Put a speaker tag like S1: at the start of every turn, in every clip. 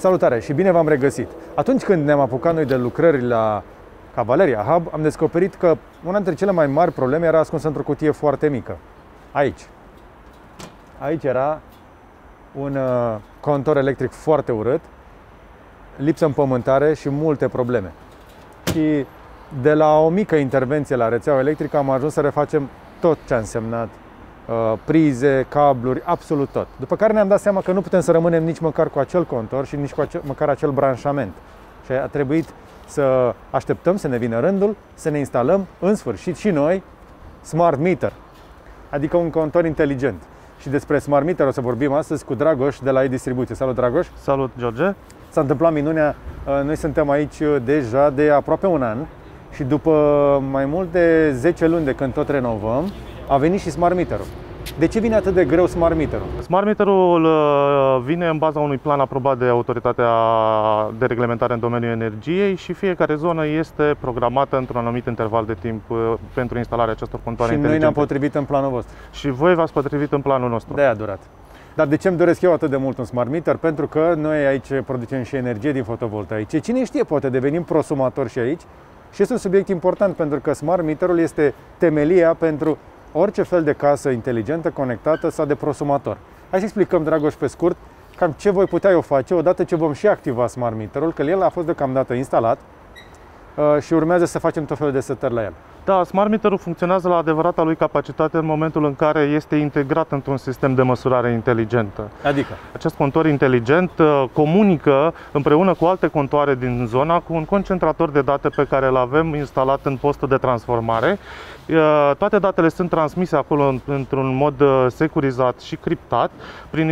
S1: Salutare și bine v-am regăsit! Atunci când ne-am apucat noi de lucrări la Cavaleria Hub, am descoperit că una dintre cele mai mari probleme era ascunsă într-o cutie foarte mică. Aici. Aici era un contor electric foarte urât, lipsă împământare și multe probleme. Și de la o mică intervenție la rețeaua electrică am ajuns să refacem tot ce a însemnat prize, cabluri, absolut tot. După care ne-am dat seama că nu putem să rămânem nici măcar cu acel contor și nici cu măcar acel branșament. Și a trebuit să așteptăm să ne vină rândul, să ne instalăm în sfârșit și noi Smart Meter, adică un contor inteligent. Și despre Smart Meter o să vorbim astăzi cu Dragoș de la e-Distribuție. Salut, Dragoș!
S2: Salut, George!
S1: S-a întâmplat minunea, noi suntem aici deja de aproape un an și după mai mult de 10 luni de când tot renovăm, a venit și Smart Meter-ul. De ce vine atât de greu Smart Meter-ul?
S2: Smart Meter-ul vine în baza unui plan aprobat de Autoritatea de Reglementare în domeniul energiei și fiecare zonă este programată într-un anumit interval de timp pentru instalarea acestor contoare inteligente.
S1: Și noi ne-am potrivit în planul vostru.
S2: Și voi v-ați potrivit în planul nostru.
S1: De-aia a durat. Dar de ce îmi doresc eu atât de mult un Smart Meter? Pentru că noi aici producem și energie din fotovoltaice. Cine știe, poate devenim prosumatori și aici. Și este un subiect important pentru că Smart Meter-ul este temelia pentru orice fel de casă inteligentă, conectată sau de prosumator. Hai să explicăm, Dragoș, pe scurt, cam ce voi putea eu face odată ce vom și activa Smart Meter-ul, că el a fost deocamdată instalat și urmează să facem tot felul de setări la el.
S2: Da, Smart Meter-ul funcționează la adevărata lui capacitate în momentul în care este integrat într-un sistem de măsurare inteligentă.
S1: Adică? Acest
S2: contor inteligent comunică împreună cu alte contoare din zona cu un concentrator de date pe care îl avem instalat în postul de transformare. Toate datele sunt transmise acolo într-un mod securizat și criptat prin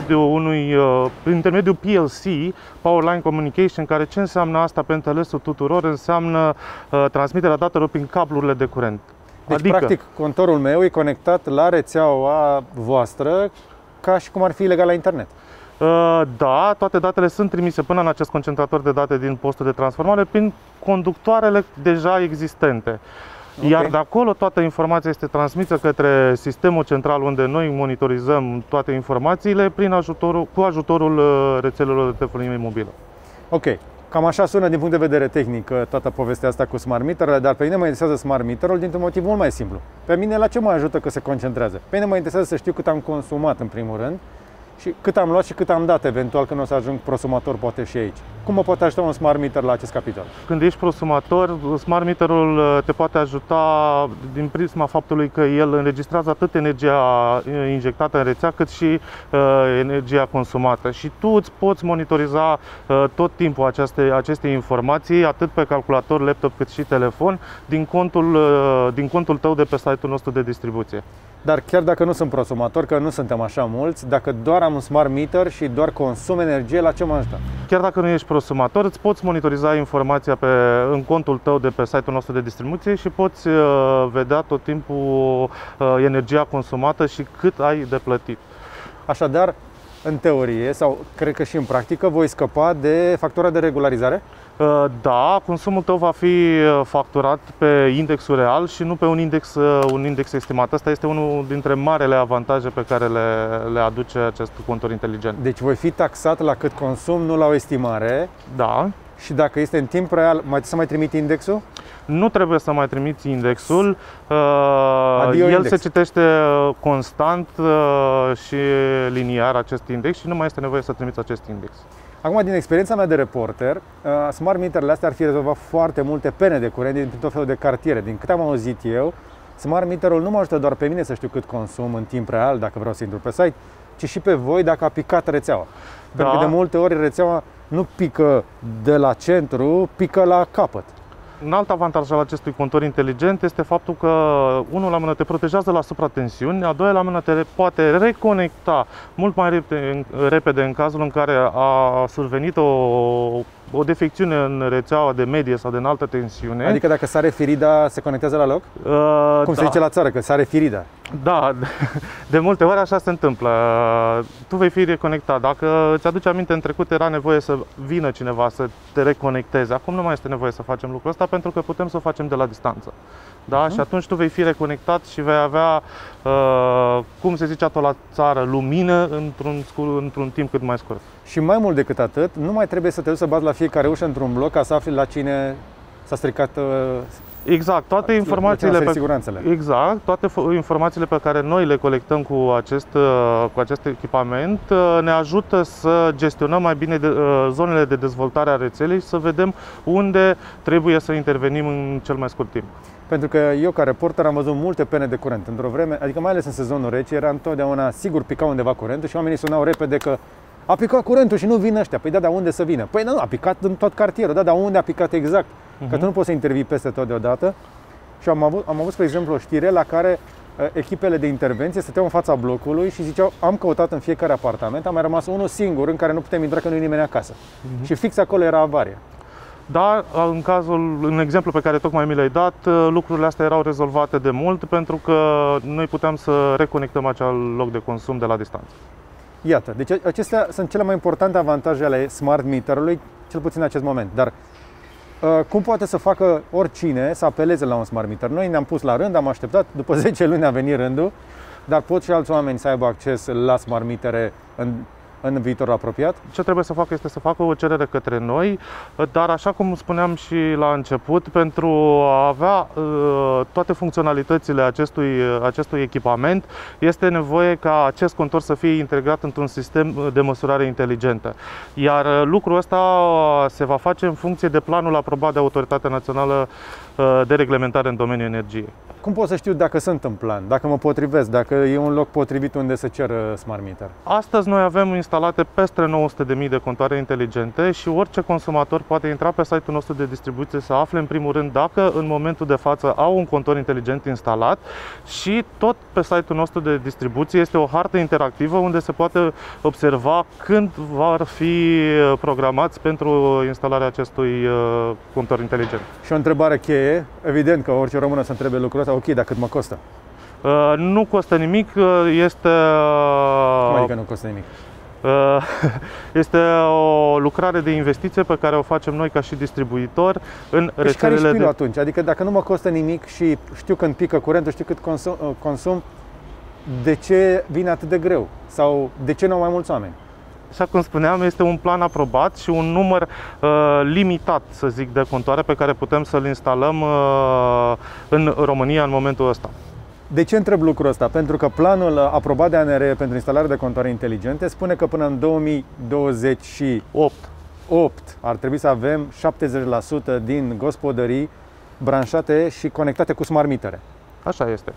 S2: intermediul PLC, Power Line Communication, care ce înseamnă asta pe înțelesul tuturor? Înseamnă transmiterea datelor prin cablurile de curent.
S1: Deci, practic, contorul meu e conectat la rețeaua voastră ca și cum ar fi legal la internet.
S2: Da, toate datele sunt trimise până în acest concentrator de date din postul de transformare prin conductoarele deja existente. Okay. Iar de acolo toată informația este transmisă către sistemul central unde noi monitorizăm toate informațiile cu ajutorul rețelelor de telefonie mobilă.
S1: Ok. Cam așa sună din punct de vedere tehnic toată povestea asta cu Smart Meter-ul, dar pe mine mă interesează Smart Meter-ul dintr-un motiv mult mai simplu. Pe mine la ce mă ajută că se concentrează? Pe mine mă interesează să știu cât am consumat în primul rând și cât am luat și cât am dat, eventual când o să ajung prosumator poate și aici. Cum mă poate ajuta un Smart Meter la acest capitol?
S2: Când ești prosumator, Smart Meter-ul te poate ajuta din prisma faptului că el înregistrează atât energia injectată în rețea, cât și energia consumată. Și tu îți poți monitoriza tot timpul aceste informații, atât pe calculator, laptop, cât și telefon, din contul tău de pe site-ul nostru de distribuție.
S1: Dar chiar dacă nu sunt prosumator, că nu suntem așa mulți, dacă doar am un Smart Meter și doar consum energie, la ce mă ajută?
S2: Chiar dacă nu ești prosumator, îți poți monitoriza informația în contul tău de pe site-ul nostru de distribuție și poți vedea tot timpul energia consumată și cât ai de plătit.
S1: Așadar, în teorie, sau cred că și în practică, voi scăpa de factura de regularizare?
S2: Da, consumul tău va fi facturat pe indexul real și nu pe un index estimat. Asta este unul dintre marele avantaje pe care le aduce acest contor inteligent.
S1: Deci voi fi taxat la cât consum, nu la o estimare.
S2: Da.
S1: Și dacă este în timp real, să mai trimit indexul?
S2: Nu trebuie să mai trimiți indexul. El se citește constant și liniar, acest index, și nu mai este nevoie să trimiți acest index.
S1: Acum, din experiența mea de reporter, Smart Meter-urile astea ar fi rezolvat foarte multe pene de curent din tot felul de cartiere. Din câte am auzit eu, Smart Meter-ul nu mă ajută doar pe mine să știu cât consum în timp real, dacă vreau să intru pe site, ci și pe voi dacă a picat rețeaua. Da. Pentru că de multe ori rețeaua nu pică de la centru, pică la capăt.
S2: Un alt avantaj al acestui contor inteligent este faptul că, unul la mână, te protejează la supratensiuni, a doua la mână te poate reconecta mult mai repede în cazul în care a survenit o defecțiune în rețeaua de medie sau de înaltă tensiune.
S1: Adică dacă sare firida, se conectează la loc? Cum se zice la țară, că sare firida.
S2: Da, de multe ori așa se întâmplă. Tu vei fi reconectat. Dacă îți aduci aminte, în trecut era nevoie să vină cineva să te reconecteze. Acum nu mai este nevoie să facem lucrul ăsta pentru că putem să o facem de la distanță. Da? Și atunci tu vei fi reconectat și vei avea, cum se zicea tot la țară, lumină într-un timp cât mai scurt.
S1: Și mai mult decât atât, nu mai trebuie să te duci să bați la fiecare ușă într-un bloc ca să afli la cine s-a stricat
S2: Exact, toate informațiile pe care noi le colectăm cu acest echipament ne ajută să gestionăm mai bine zonele de dezvoltare a rețelei și să vedem unde trebuie să intervenim în cel mai scurt timp.
S1: Pentru că eu, ca reporter, am văzut multe pene de curent într-o vreme, adică mai ales în sezonul rece, era întotdeauna sigur pica undeva curentul și oamenii sunau repede că a picat curentul și nu vin ăștia. Păi da, dar unde să vină? Păi nu, a picat în tot cartierul. Da, dar unde a picat exact? Că tu nu poți să intervii peste tot deodată. Și am avut, spre exemplu, o știre la care echipele de intervenție stăteau în fața blocului și ziceau: am căutat în fiecare apartament, a mai rămas unul singur în care nu putem intra, că nu e nimeni acasă. Și fix acolo era avaria.
S2: Dar în exemplu pe care tocmai mi l-ai dat, lucrurile astea erau rezolvate de mult pentru că noi puteam să reconectăm acel loc de consum de la distanță.
S1: Iată, deci acestea sunt cele mai importante avantaje ale smart meterului, cel puțin în acest moment. Dar cum poate să facă oricine să apeleze la un smart meter? Noi ne-am pus la rând, am așteptat, după 10 luni a venit rândul, dar pot și alți oameni să aibă acces la smart metere în viitorul apropiat? Ce
S2: trebuie să facă este să facă o cerere către noi, dar așa cum spuneam și la început, pentru a avea toate funcționalitățile acestui echipament, este nevoie ca acest contor să fie integrat într-un sistem de măsurare inteligentă. Iar lucrul ăsta se va face în funcție de planul aprobat de Autoritatea Națională de Reglementare în domeniul energiei.
S1: Cum pot să știu dacă sunt în plan, dacă mă potrivesc, dacă e un loc potrivit unde să cer smart meter?
S2: Astăzi noi avem instalate peste 900.000 de contoare inteligente și orice consumator poate intra pe site-ul nostru de distribuție să afle în primul rând dacă în momentul de față au un contor inteligent instalat, și tot pe site-ul nostru de distribuție este o hartă interactivă unde se poate observa când vor fi programați pentru instalarea acestui contor inteligent.
S1: Și o întrebare cheie, evident că orice român o să întrebe lucrul ăsta: ok, dar cât mă costă?
S2: Nu costă nimic, este...
S1: Cum adică nu costă nimic?
S2: Este o lucrare de investiție pe care o facem noi ca și distribuitor în rețelele
S1: care-i șpilul atunci? Adică dacă nu mă costă nimic și știu când pică curentul, știu cât consum, de ce vine atât de greu? Sau de ce nu au mai mulți oameni?
S2: Așa cum spuneam, este un plan aprobat și un număr limitat, să zic, de contoare pe care putem să-l instalăm în România în momentul ăsta.
S1: De ce întreb lucrul ăsta? Pentru că planul aprobat de ANRE pentru instalarea de contoare inteligente spune că până în 2028 ar trebui să avem 70% din gospodării branșate și conectate cu smart metere.
S2: Așa este.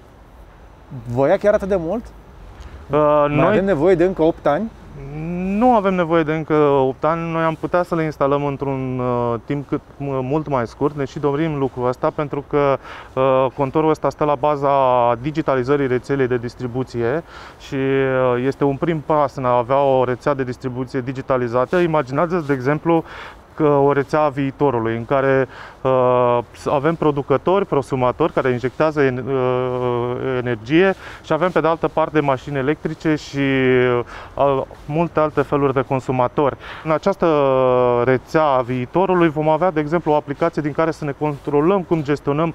S1: Voia chiar atât de mult? Noi avem nevoie de încă 8 ani?
S2: Nu avem nevoie de încă 8 ani, noi am putea să le instalăm într-un timp mult mai scurt. Ne și dorim lucrul ăsta pentru că contorul ăsta stă la baza digitalizării rețelei de distribuție și este un prim pas în a avea o rețea de distribuție digitalizată. Imaginați-vă, de exemplu, o rețea a viitorului în care avem producători, prosumatori care injectează energie și avem pe de altă parte mașini electrice și multe alte feluri de consumatori. În această rețea a viitorului vom avea, de exemplu, o aplicație din care să ne controlăm cum gestionăm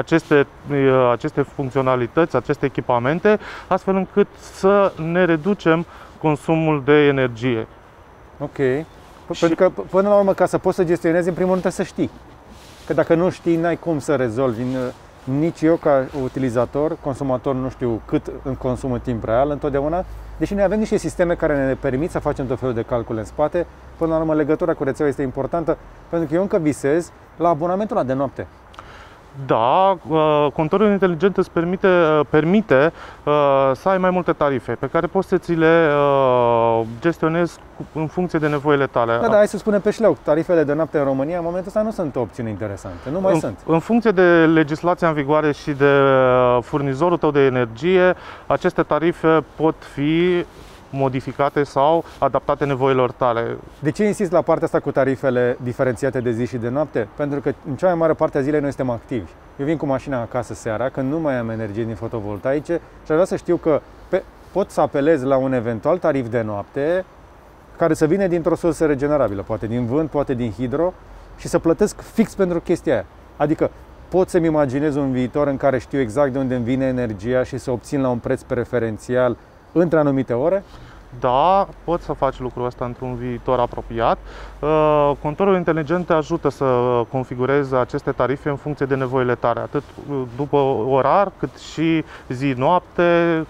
S2: aceste funcționalități, aceste echipamente, astfel încât să ne reducem consumul de energie.
S1: Ok. Pentru că, până la urmă, ca să poți să gestionezi, în primul rând trebuie să știi. Că dacă nu știi, n-ai cum să rezolvi. Nici eu, ca utilizator, consumator, nu știu cât consum în timp real întotdeauna. Deși noi avem niște sisteme care ne permit să facem tot felul de calcule în spate. Până la urmă, legătura cu rețeaua este importantă, pentru că eu încă visez la abonamentul ăla de noapte.
S2: Da, contorul inteligent îți permite să ai mai multe tarife pe care poți să ți le gestionezi în funcție de nevoile tale.
S1: Da, hai să spunem pe șleau, tarifele de noapte în România în momentul ăsta nu sunt o opțiune interesantă, nu mai sunt.
S2: În funcție de legislația în vigoare și de furnizorul tău de energie, aceste tarife pot fi modificate sau adaptate nevoilor tale.
S1: De ce insist la partea asta cu tarifele diferențiate de zi și de noapte? Pentru că în cea mai mare parte a zilei noi suntem activi. Eu vin cu mașina acasă seara, când nu mai am energie din fotovoltaice și aș vrea să știu că pot să apelez la un eventual tarif de noapte care să vină dintr-o sursă regenerabilă, poate din vânt, poate din hidro, și să plătesc fix pentru chestia aia. Adică pot să-mi imaginez un viitor în care știu exact de unde îmi vine energia și să obțin la un preț preferențial între anumite ore?
S2: Da, poți să faci lucrul ăsta într-un viitor apropiat. Contorul inteligent te ajută să configurezi aceste tarife în funcție de nevoile tale, atât după orar, cât și zi-noapte,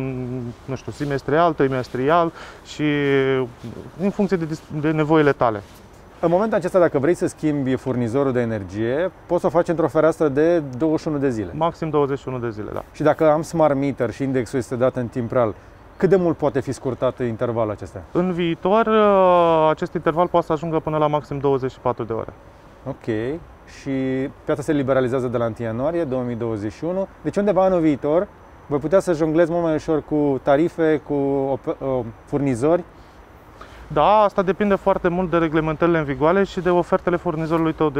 S2: nu știu, trimestrial, trimestrial și în funcție de nevoile tale.
S1: În momentul acesta, dacă vrei să schimbi furnizorul de energie, poți să o faci într-o fereastră de 21 de zile.
S2: Maxim 21 de zile, da.
S1: Și dacă am smart meter și indexul este dat în timp real, cât de mult poate fi scurtat intervalul acesta?
S2: În viitor, acest interval poate să ajungă până la maxim 24 de ore.
S1: Ok. Și piața se liberalizează de la 1 ianuarie 2021. Deci undeva anul viitor voi putea să jonglez mult mai ușor cu tarife, cu furnizori.
S2: Da, asta depinde foarte mult de reglementările în vigoare și de ofertele furnizorului tău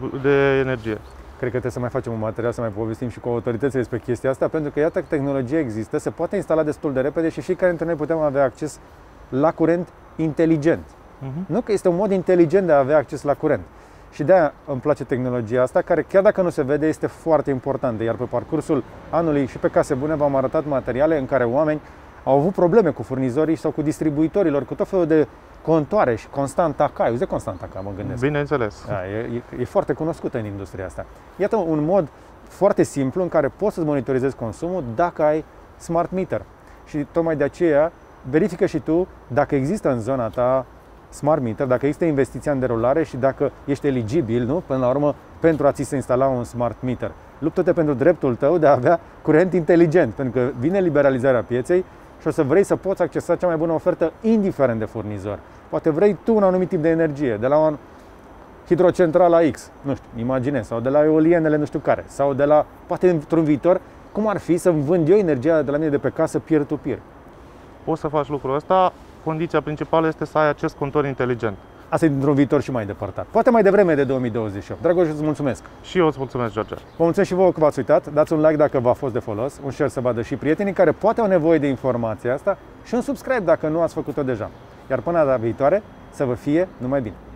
S2: de energie.
S1: Cred că trebuie să mai facem un material, să mai povestim și cu autoritățile despre chestia asta, pentru că iată că tehnologia există, se poate instala destul de repede și fiecare dintre noi putem avea acces la curent inteligent. Nu că este un mod inteligent de a avea acces la curent. Și de-aia îmi place tehnologia asta, care chiar dacă nu se vede, este foarte importantă. Iar pe parcursul anului și pe Case Bune v-am arătat materiale în care oameni au avut probleme cu furnizorii sau cu distribuitorilor, cu tot felul de contoare și Constant AK. Eu zic Constant AK, mă gândesc.
S2: Bineînțeles.
S1: Da, e foarte cunoscută în industria asta. Iată un mod foarte simplu în care poți să-ți monitorizezi consumul dacă ai smart meter. Și tocmai de aceea verifică și tu dacă există în zona ta smart meter, dacă există investiția în derulare și dacă ești eligibil, nu? Până la urmă, pentru a ți se instala un smart meter. Luptă-te pentru dreptul tău de a avea curent inteligent, pentru că vine liberalizarea pieței și o să vrei să poți accesa cea mai bună ofertă indiferent de furnizor. Poate vrei tu un anumit tip de energie, de la o hidrocentrală X, nu știu, imaginez, sau de la eolienele nu știu care, sau de la, poate într-un viitor, cum ar fi să-mi vând eu energia de la mine de pe casă peer-to-peer.
S2: Poți să faci lucrul ăsta, condiția principală este să ai acest contor inteligent.
S1: Asta e într-un viitor și mai depărtat. Poate mai devreme de 2028. Dragoș, îți mulțumesc!
S2: Și eu îți mulțumesc, George!
S1: Vă mulțumesc și vouă că v-ați uitat. Dați un like dacă v-a fost de folos, un share să vadă și prietenii care poate au nevoie de informația asta și un subscribe dacă nu ați făcut-o deja. Iar până data viitoare, să vă fie numai bine!